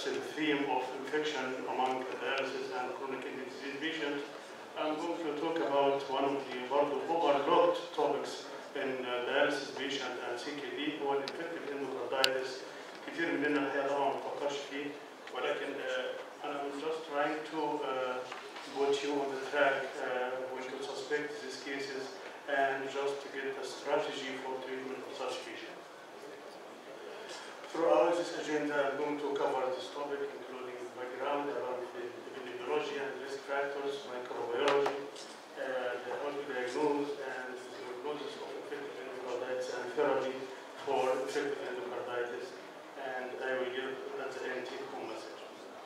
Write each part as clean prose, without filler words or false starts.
the theme of infection among dialysis and chronic kidney disease patients. I'm going to talk about one of the overlooked topics in dialysis patient and CKD هو infective endocarditis. كثير مننا الحقيقة طبعا ما بفكرش فيه ولكن I'm just trying to put you on the track when you suspect these cases and just to get a strategy for treatment of such patients. Throughout this agenda, I'm going to cover this topic, including background about the epidemiology and risk factors, microbiology, how to diagnose and diagnosis of infective endocarditis and therapy for infective endocarditis, and I will give at the end take-home message.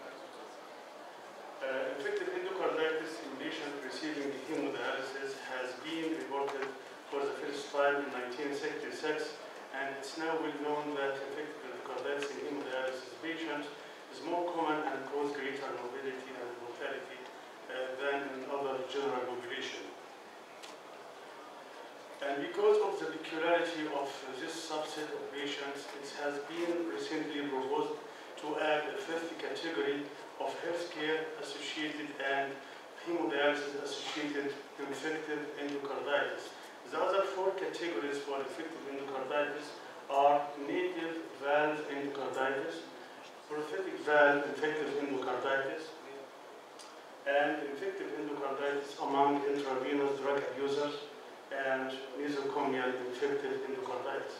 Infective endocarditis in patients receiving hemodialysis has been reported for the first time in 1966, and it's now well known that infective endocarditis in hemodialysis patients is more common and causes greater morbidity and mortality than in other general population. And because of the peculiarity of this subset of patients, it has been recently proposed to add a fifth category of healthcare associated and hemodialysis associated infective endocarditis. The other four categories for infective endocarditis are native valve endocarditis, prosthetic valve infective endocarditis, and infective endocarditis among intravenous drug abusers, and nosocomial infective endocarditis.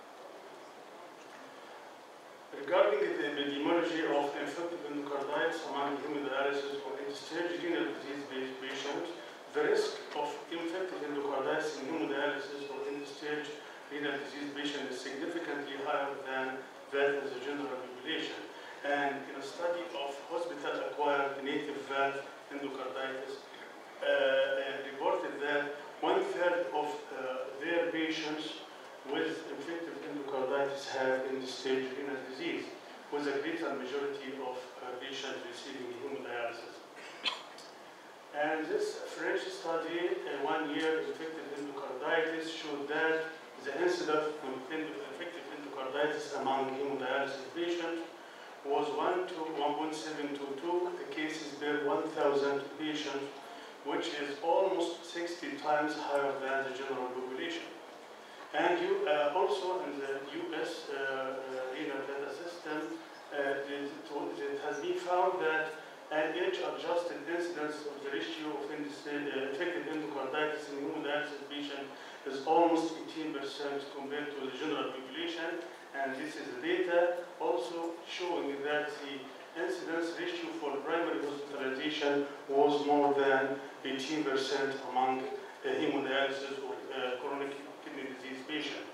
Regarding the epidemiology of infective endocarditis among hemodialysis or end-stage renal disease patients, the risk of infective endocarditis in hemodialysis or end-stage renal disease patients is significantly higher than that in the general population. And in a study of hospital-acquired native valve endocarditis, reported that 1/3 of their patients with infective endocarditis have end-stage renal disease, with a greater majority of patients receiving hemodialysis. And this French study, 1 year infective endocarditis, showed that the incidence of infective endocarditis among hemodialysis patients was 1 to 1.722 cases per 1,000 patients, which is almost 60 times higher than the general population. And also in the US renal data system, it has been found that an age-adjusted incidence of the ratio of infective endocarditis in hemodialysis patients is almost 18% compared to the general population. And this is the data also showing that the incidence ratio for primary hospitalization was more than 18% among hemodialysis or chronic kidney disease patients.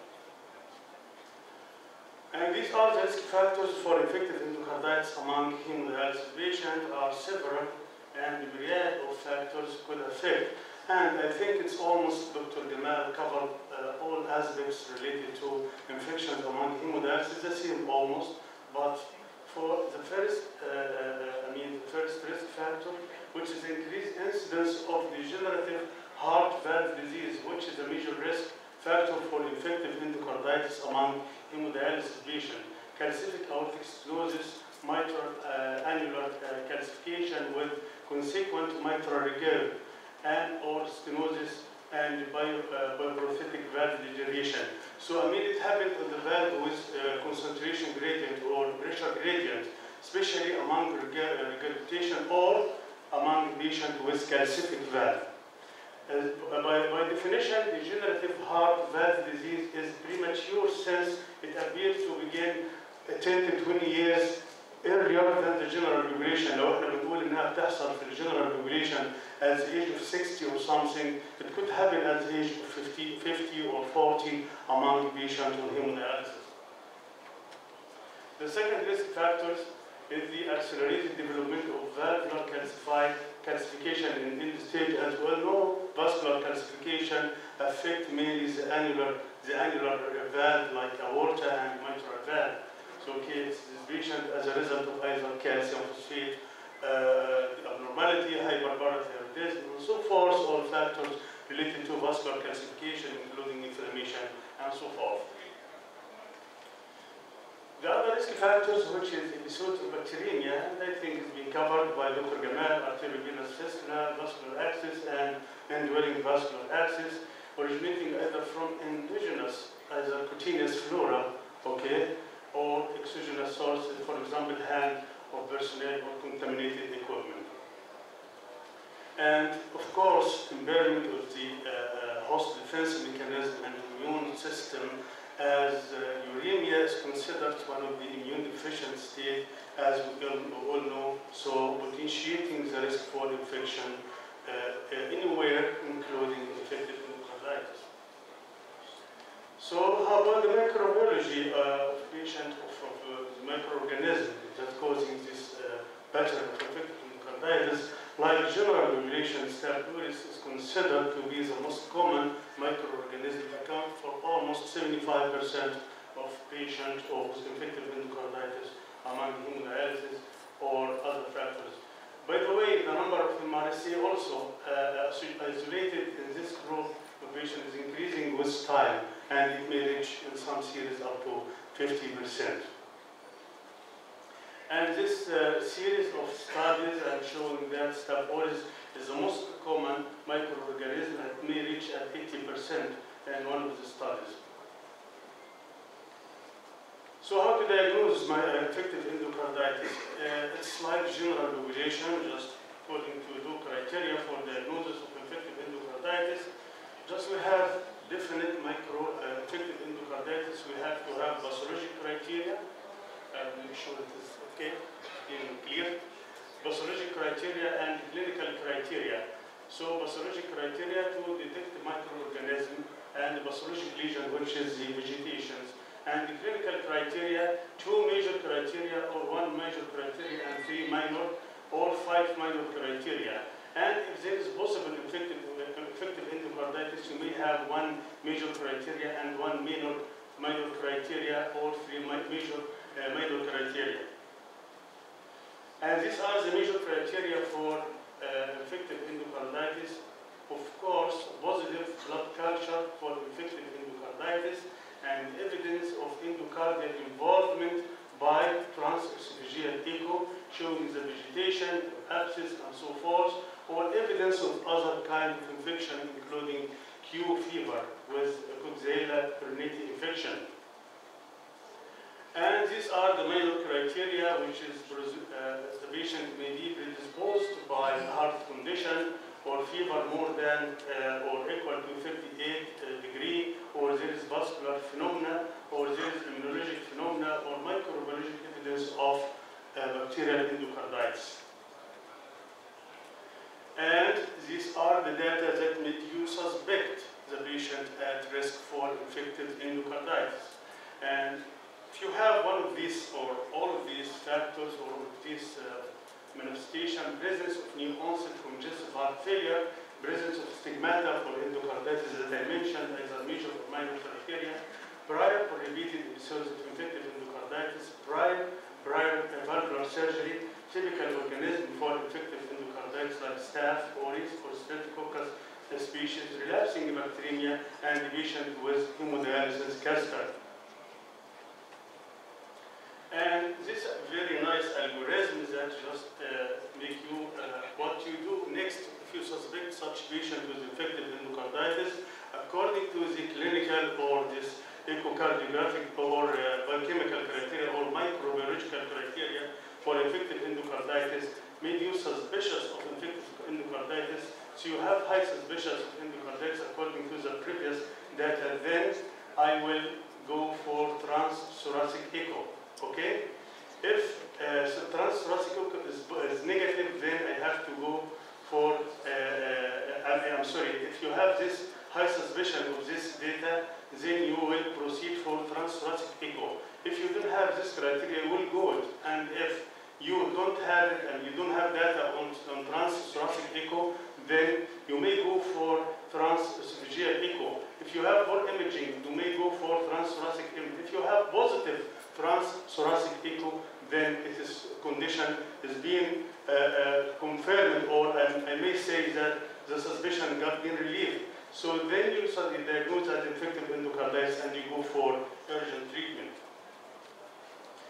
And these are the risk factors for infective endocarditis among hemodialysis patients are several, and a myriad of factors could affect. And I think it's almost Dr. Gamal covered all aspects related to infections among hemodialysis, the same almost, but for the first, the first risk factor, which is increased incidence of degenerative heart valve disease, which is a major risk factor for infective endocarditis among hemodialysis patients. Calcific aortic stenosis, mitral annular calcification with consequent mitral regurg, and or stenosis and prosthetic valve degeneration. So it happened on the valve with concentration gradient or pressure gradient, especially among regurgitation or among patients with calcific valve. By definition, degenerative heart valve disease is premature since it appears to begin 10 to 20 years earlier than the general population. لو احنا بنقول انها بتحصل في general population at the age of 60 or something, it could happen at the age of 50 or 40 among patients on hemodialysis. The second risk factors is the accelerated development of valvular calcification in end-stage. As well know, vascular calcification affect mainly the annular valve like aorta and mitral valve. So this patient as a result of either calcium phosphate abnormality, hyperparathyroidism, and so forth, all factors related to vascular calcification, including inflammation, and so forth. The other risk factors, which is episode of bacteremia, and I think it's been covered by Dr. Gamal, arteriovenous fistula, vascular access, and indwelling vascular access, originating either from endogenous, either cutaneous flora, okay, or exogenous sources, for example, hand or personnel or contaminated equipment. And of course, impairment of the host defense mechanism and immune system, as uremia is considered one of the immune deficient state, as we all know, so potentiating the risk for infection anywhere, including infected endocarditis. So how about the microbiology of patient of the microorganism that causing this pattern of infected endocarditis? Like general population, Staph aureus is considered to be the most common microorganism, account for almost 75% of patients with infective endocarditis among hemodialysis or other factors. By the way, the number of MRSA also isolated in this group of patients is increasing with time, and it may reach in some series up to 50%. And this series of studies are showing that Staph aureus is the most common microorganism and may reach at 80% in one of the studies. So how to diagnose my infective endocarditis? It's like general population, just according to the criteria for diagnosis of infective endocarditis. Just we have definite infective endocarditis. We have to have pathologic criteria. Make sure it is okay, clear. Pathologic criteria and clinical criteria. So pathologic criteria to detect the microorganism and the pathologic lesion, which is the vegetations. And the clinical criteria, 2 major criteria or 1 major criteria and 3 minor or 5 minor criteria. And if there is possible infective endocarditis, you may have 1 major criteria and 1 minor criteria or 3 major minor criteria. And these are the major criteria for infective endocarditis. Of course, positive blood culture for infective endocarditis and evidence of endocardial involvement by transesophageal echo showing the vegetation, abscess, and so forth, or evidence of other kind of infection, including Q fever with Coxiella pernnati infection. And these are the minor criteria, which is the patient may be predisposed by heart condition or fever more than or equal to 38 degree, or there is vascular phenomena, or there is immunologic phenomena, or microbiologic evidence of bacterial endocarditis. And these are the data that make you suspect the patient at risk for infective endocarditis. And if you have one of these or all of these factors or these manifestation, presence of new onset congestive heart failure, presence of stigmata for endocarditis that I mentioned as a major or minor criteria, prior or repeated episodes of infective endocarditis, prior valvular surgery, typical organism for infective endocarditis like Staph aureus or Streptococcus species, relapsing bacteremia, and the patient with hemodialysis cascade. And this very nice algorithm that just make you what you do next if you suspect such patient with infective endocarditis, according to the clinical or this echocardiographic or biochemical criteria or microbiological criteria for infective endocarditis, made you suspicious of infective endocarditis. So you have high suspicion of endocarditis according to the previous data. Then I will go for transthoracic echo. Okay, if transthoracic echo is negative, then I have to go for, I'm sorry, if you have this high suspicion of this data, then you will proceed for transthoracic echo. If you don't have this criteria, you will go it. And if you don't have it and you don't have data on transthoracic echo, then you may go for transesophageal echo. If you have more imaging, you may go for transthoracic imaging. If you have positive transthoracic echo, then it is condition is being confirmed, or I may say that the suspicion got been relieved. So then you diagnose as infective endocarditis and you go for urgent treatment.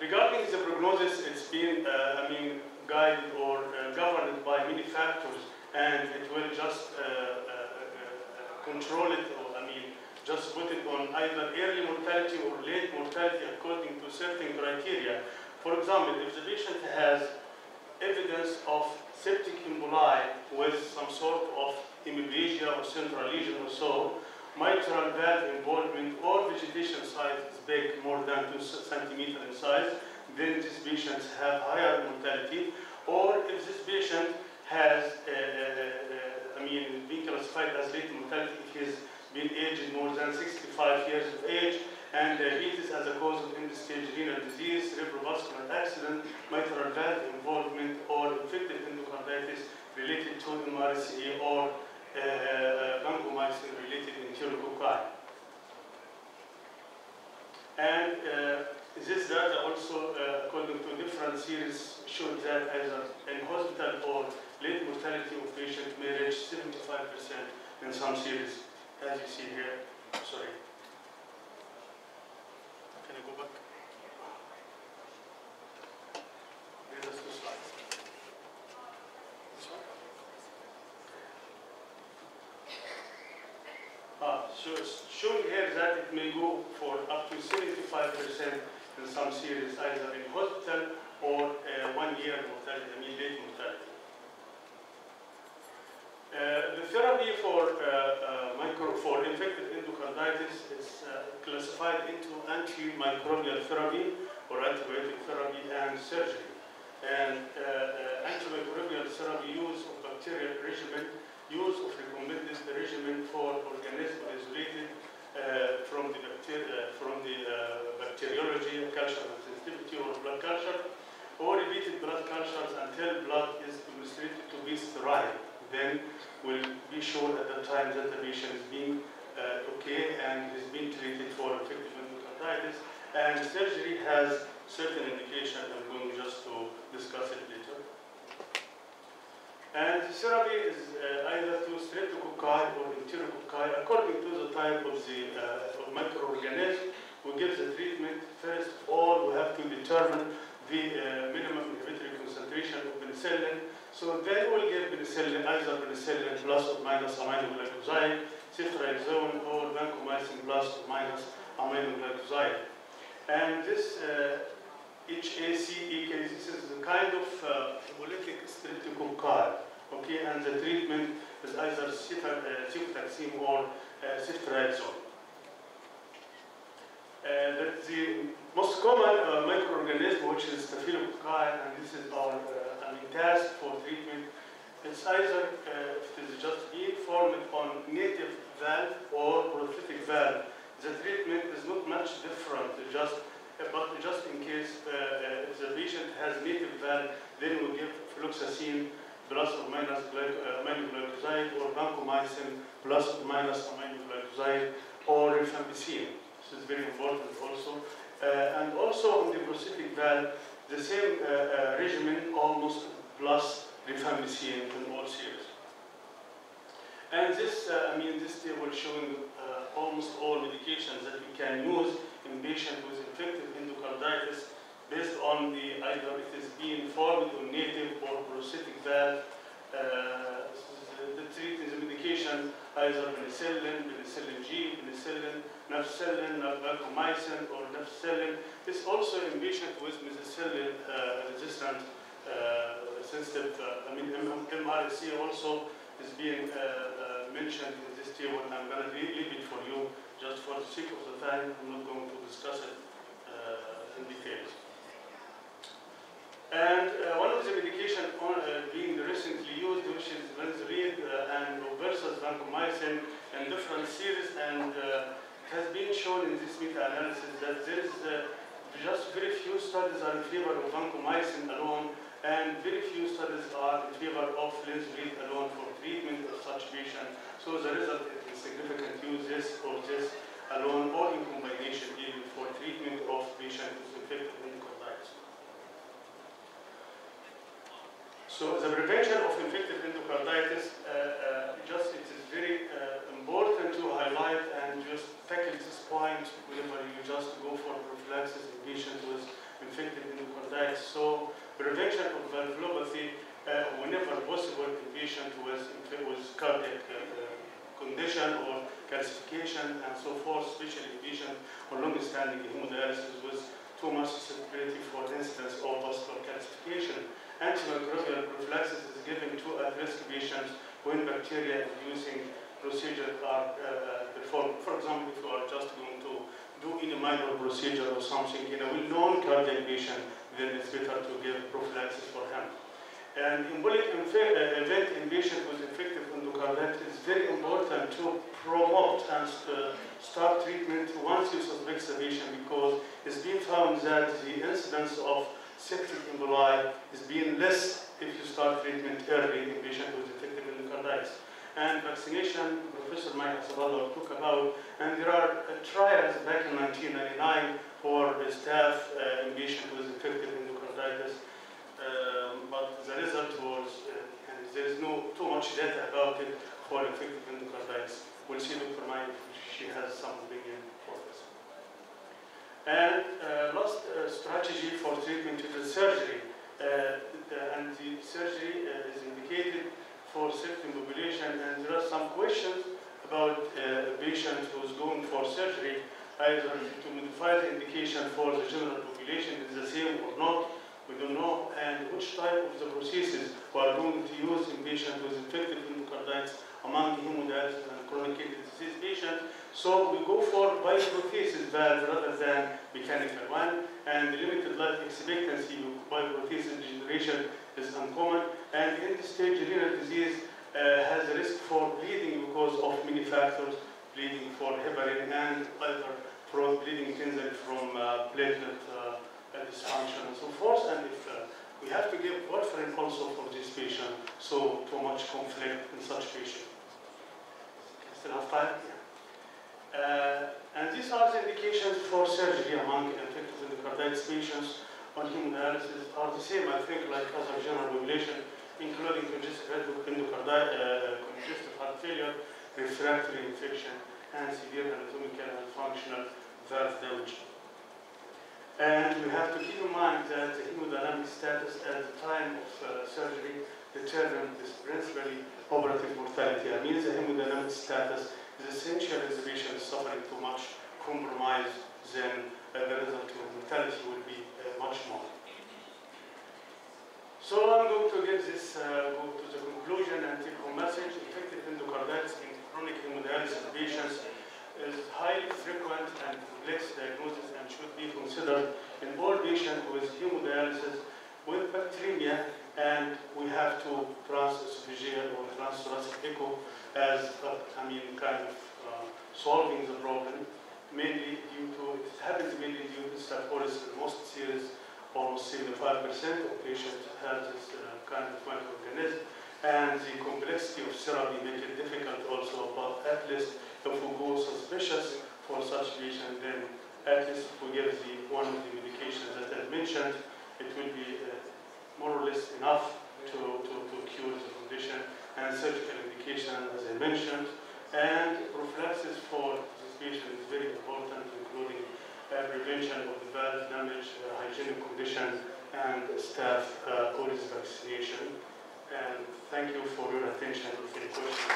Regarding the prognosis, it's been, guided or governed by many factors, and it will just control it, or just put it on either early mortality or late mortality according to certain criteria. For example, if the patient has evidence of septic emboli with some sort of hemiplegia or central lesion or so, mitral valve involvement or vegetation size is big, more than 2 centimeters in size, then these patients have higher mortality. Or if this patient has, being classified as late mortality if he's been aged more than 65 years of age, and diabetes as a cause of end-stage renal disease, cerebrovascular accident, mitral valve involvement, or infective endocarditis related to MRSA or vancomycin-related enterococci. And this data also, according to different series, showed that either in hospital or late mortality of patients may reach 75% in some series, as you see here. Sorry. Can I go back? There's two slides. This one? So it's shown here that it may go for up to 75% in some series, either in hospital or 1 year mortality, late mortality. The therapy for infective endocarditis is classified into antimicrobial therapy or antibiotic therapy and surgery. And antimicrobial therapy use of bacterial regimen, use of recommended regimen for organisms isolated from the bacteriology, culture sensitivity or blood culture, or repeated blood cultures until blood is demonstrated to be sterile. Then we'll be sure at the time that the patient is being okay and is being treated for infective endocarditis. And surgery has certain indication. I'm going just to discuss it later. And the therapy is either to streptococci or enterococci. According to the type of the microorganism, we give the treatment. First of all, we have to determine the minimum inhibitory concentration of penicillin. So then we'll give penicillin, either penicillin plus or minus aminoglycoside, ceftriaxone, or vancomycin plus or minus aminoglycoside. And this HACEK, this is a kind of hemolytic streptococci, okay, and the treatment is either cefotaxime or ceftriaxone. The most common microorganism, which is staphylococci, and this is our task for treatment, it's either if it is just being formed on native valve or prosthetic valve. The treatment is not much different, but just in case if the patient has native valve, then we give fluoxetine plus or minus aminoglycoside, or vancomycin plus or minus aminoglycoside, or rifampicin. This is very important also. And also on the prosthetic valve, the same regimen, almost plus rifampicin in all series. And this, this table showing almost all medications that we can use in patients with infective endocarditis based on the either it is being formed on native or prosthetic valve. The treatment, the medication, either penicillin, penicillin G, penicillin, nafcillin, vancomycin, or nafcillin. This also in patients with methicillin resistant sensitive, MRSA also is being mentioned in this table. I'm going to leave it for you just for the sake of the time. I'm not going to discuss it in details. And one of the medications being recently used, which is Linezolid and versus vancomycin in different series, and it has been shown in this meta-analysis that there is just very few studies are in favor of vancomycin alone, and very few studies are in favor of Linezolid alone for treatment of such patients. So the result is significant use this or this alone or in combination even for treatment of patients with infective endocarditis. So the prevention of infective endocarditis, it is very important to highlight and just tackle this point whenever you just go for prophylaxis in patients with infective prevention of valvulopathy whenever possible in patient with cardiac condition or calcification and so forth, especially in patient on long-standing hemodialysis with too much susceptibility for incidence of vascular calcification. Antimicrobial prophylaxis is given to at-risk patients when bacteria-inducing procedures are performed. For example, if you are just going to do any minor procedure or something in a well-known cardiac patient, then it's better to give prophylaxis for him. And embolic event in patients with infective endocarditis is very important to promote and start treatment once you suspect the patient, because it's been found that the incidence of septic emboli is being less if you start treatment early in patients with infective endocarditis. And vaccination, Professor Mike Asabalo talked about, and there are trials back in 1999 for staff in patients with infective endocarditis. But the result was, and there is no too much data about it for infective endocarditis. We'll see Dr. Mike if she has some opinion for this. And last strategy for treatment is surgery. And the surgery is indicated for septic population, and there are some questions about a patient who's going for surgery, either to modify the indication for the general population is the same or not. We don't know, and which type of the procedures we are going to use in patients with infective endocarditis among hemodialysis and chronic kidney disease patients. So we go for bioprothesis valve rather than mechanical one, and the limited life expectancy of bioprothesis degeneration is uncommon, and in this stage renal disease has a risk for bleeding because of many factors, bleeding for heparin and either from bleeding tensile from platelet dysfunction and so forth. And if we have to give warfarin also for this patient, so too much conflict in such patient. Still have time? Yeah. And these are the indications for surgery among infective endocarditis patients on hemodialysis are the same, I think, like other general population, including congestive heart failure, refractory infection, and severe anatomical and functional valve damage. And we have to keep in mind that the hemodynamic status at the time of surgery determines this principally operative mortality. I mean, the hemodynamic status is essential if the patient is suffering too much compromise, then the result of mortality will be much more. So I'm going to give this, go to the conclusion and take-home message. Infective endocarditis in chronic hemodialysis patients is highly frequent and complex diagnosis and should be considered in all patients with hemodialysis with bacteremia, and we have to transesophageal or transthoracic echo as kind of solving the problem, mainly due to, it happens mainly due to Staph aureus. In most series, almost 75% of patients have this kind of microorganism, and the complexity of therapy makes it difficult also, but at least if we go suspicious for such patient, then at least if we give one of the medications that I mentioned, it will be more or less enough to cure the condition, and surgical indication, as I mentioned, and prophylaxis for this patient is very important, including prevention of the valve damage, hygienic condition, and Staph aureus vaccination. And thank you for your attention and for your questions.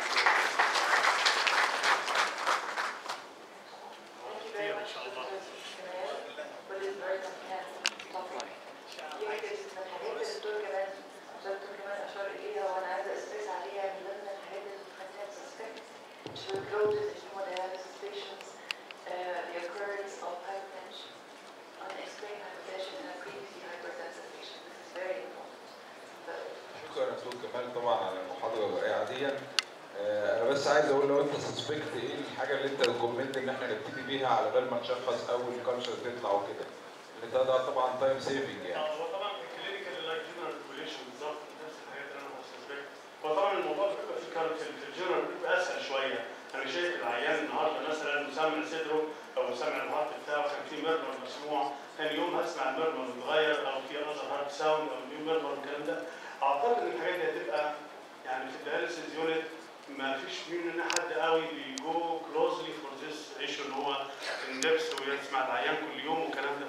Very much for what is very comprehensive topic. يمكن الحاجات اللي الدكتور كمان اشار اليها وانا عايزه استرس عليها من ضمن الحاجات اللي بتخليها suspect tuberculosis in hemodialysis patients, the occurrence of hypertension, unexplained hypertension in a previously hypertensive patient. This is very important. شكرا يا دكتور كمال طبعا على المحاضره الرائعه دي. انا بس عايز اقول لو انت سسبكت ايه الحاجه اللي انت ريكومند ان احنا نبتدي بيها على بال ما نشخص اول كالتشر تطلع وكده، لان ده طبعا تايم سيفنج يعني. هو طبعا الكلينيكال لايك جنرال ريجوليشن بالظبط نفس الحاجات اللي انا بسسبكت. هو طبعا الموضوع بيبقى في الجنرال بيبقى اسهل شويه. انا شايف العيان النهارده مثلا مسمع صدره او مسمع الهارت بتاعه كان في ميرمر مسموع، ثاني يوم هسمع الميرمر متغير او في اذر هارت ساوند او نيو ميرمر والكلام ده. اعتقد ان الحاجات دي هتبقى يعني في الدياليسيس يونت ما فيش مننا حد قوي بيجو كلوزلي فور ذس ايشو ان هو ان ديبس ويسمع العيان كل يوم والكلام ده، فبتبقى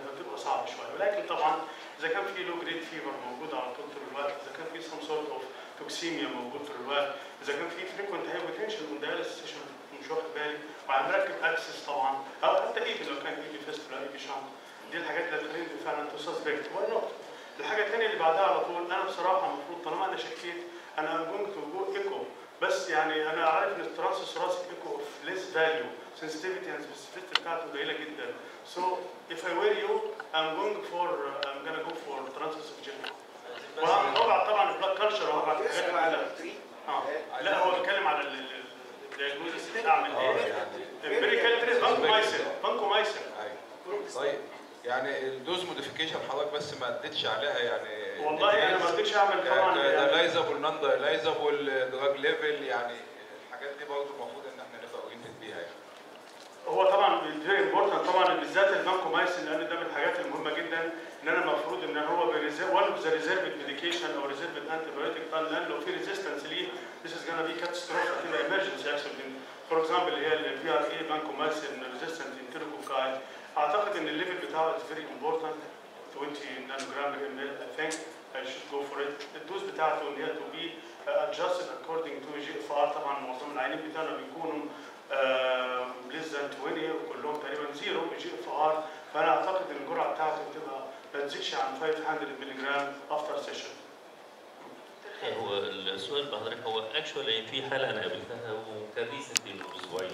صعب شويه، ولكن طبعا اذا كان في لو جريد فيفر موجود على طول الوقت، اذا كان في سم سورت اوف توكسيميا موجود طول الوقت، اذا كان في فريكونت هايبوتنشن اون داياليسيس سيشن مش واخد بالي وعم مركب اكسس طبعا، او حتى ايبي لو كان ايبي فيستولا ايبي شنط، دي الحاجات اللي هتخليني فعلا تسسبكت. واي نوت. الحاجه الثانيه اللي بعدها على طول، انا بصراحه المفروض طالما انا شكيت انا ام جوينج تو جو ايكو، بس يعني انا عارف ان الترانس ثوراسيك ايكو اوف ليس فاليو، sensitivity and specificity بتاعته قليله جدا. So if I were you I'm gonna go for transesophageal. وهبعت طبعا البلاد كلتشر وهبعت الحاجات دي. لا هو بيتكلم على الدياجنوزس اعمل ايه؟ امبيريكال تريس بانكومايسين. طيب يعني الدوز موديفيكيشن حضرتك بس ما اديتش عليها يعني. والله انا ما اديتش اعمل طبعا دايلايزابل نون دايلايزابل دراج ليفل، يعني الحاجات دي برضه المفروض ان احنا نبقى اورينتد بيها يعني. هو طبعا فيري امبورتنت طبعا بالذات البانكومايسين، لان ده من الحاجات المهمه جدا ان انا المفروض ان هو وان اوف ذا ريزيرفد ميديكيشن او ريزيرفد انتي بايوتيك، لان لو في ريزيستنس ليه this is gonna be catastrophic in the emergency actually. فور اكزامبل اللي هي البي ار اي بانكومايسين ريزيستنت انترلوكوكاي، اعتقد ان الليفل بتاعه is very important 20 نانو جرام بر ام ال. I think I should go for it. الدوز بتاعته ان هي to be adjusted according to GFR. طبعا معظم العيانين بتاعنا بيكونوا less than 20 وكلهم تقريبا زيرو جي اف ار، فانا اعتقد ان الجرعه بتاعته بتبقى ما تزيدش عن 500 مللي جرام افتر سيشن. هو السؤال بحضرتك هو اكشوالي في حاله انا قابلتها وكان ريسنتلي من اسبوعين،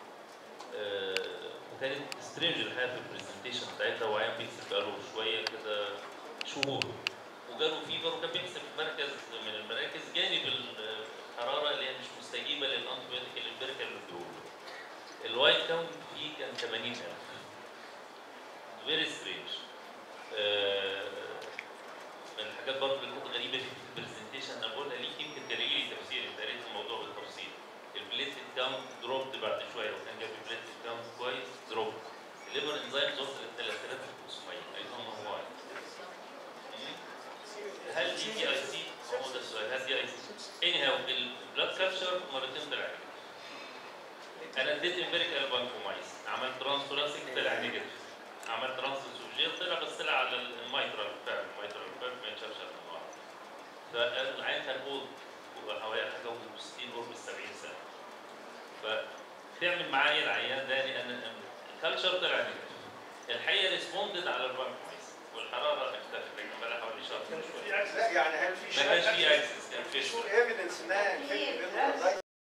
وكانت سترينج الحقيقه في البرزنتيشن بتاعتها، وعيان بيكسب بقاله شويه كده شهور وجاله فيفر، وكان بيكسب في مركز من المراكز جانب الحراره اللي هي مش مستجيبه للانتيبيوتيك الامبيريكال اللي بيقولوا. الوايت كاونت فيه كان 80,000. فيري سترينج. من الحاجات برضه اللي كانت غريبه في البرزنتيشن انا بقولها ليك يمكن تلاقي لي تفسير، انت قريت الموضوع بالتفصيل. البليتلت كاونت دروبت بعد شويه، وكان جاب البليتلت كاونت كويس دروب. الليفر انزايمز وصلت 3500. اي دونت نو واي. هل دي اي سي؟ هو ده السؤال، هل دي اي سي؟ اني هاو البلاد كلتشر مرتين طلع انا اديت امبيريكال بانكومايس، عملت ترانس ثوراسيك طلع نيجاتيف، عملت ترانس اسوفيجيال طلع، بس طلع على الميترال فعلا، الميترال فعلا ما ينشافش على النهار. فالعين كان اولد حوالي حاجه و60 قرب ال 70 سنه. فتعمل معايا العيان ده لان الكالتشر طلع نيجاتيف. الحقيقه ريسبوندد على البانكومايس والحراره اختفت، لكن بقى حوالي شهر. لا يعني هل في ما كانش في اكسس، كان في ايفيدنس انها